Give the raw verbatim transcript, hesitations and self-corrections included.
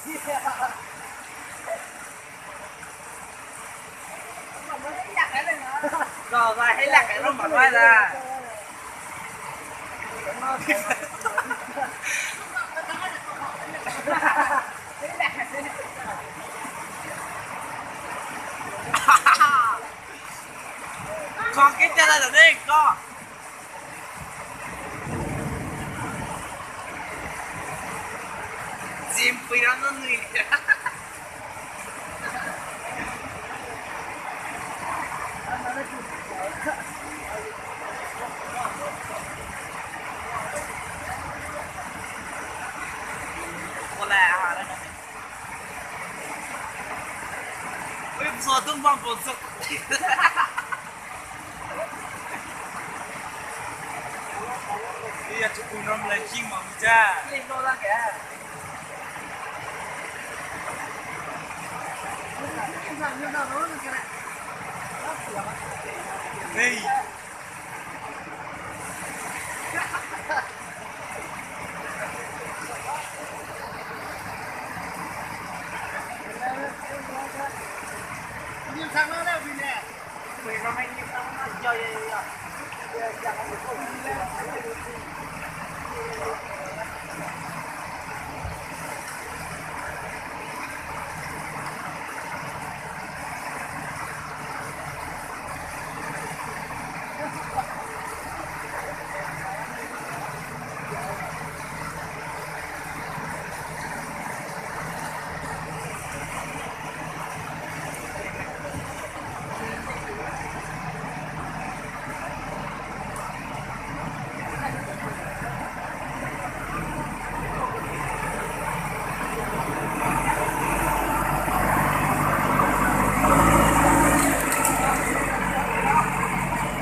Rồi và thấy lạc cái nó mở vai ra. Con cái chân lên rồi đi con. Chim phi đó nó nuôi. Ôi tung băng bột sụp. Iya cukup nom lagi mau bicara. Ini orang ya. Hey. Đi sang nó đâu vì nè. Mình nó anh đi sang nó chơi. Jangan lupa.